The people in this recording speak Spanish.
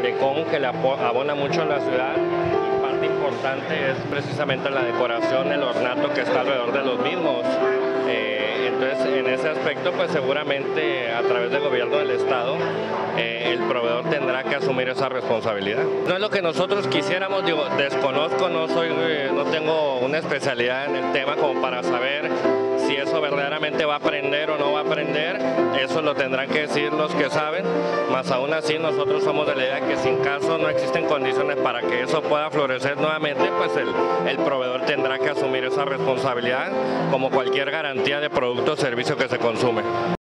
malecón que le abona mucho a la ciudad. Parte importante es precisamente la decoración, el ornato que está alrededor de los mismos. Entonces, en ese aspecto, pues seguramente a través del gobierno del Estado, el proveedor tendrá que asumir esa responsabilidad. No es lo que nosotros quisiéramos, digo, desconozco, no tengo una especialidad en el tema como para saber si eso verdaderamente va a aprender o no va a aprender. Eso lo tendrán que decir los que saben, más aún así nosotros somos de la idea que si en caso no existen condiciones para que eso pueda florecer nuevamente, pues el proveedor tendrá que asumir esa responsabilidad como cualquier garantía de producto o servicio que se consume.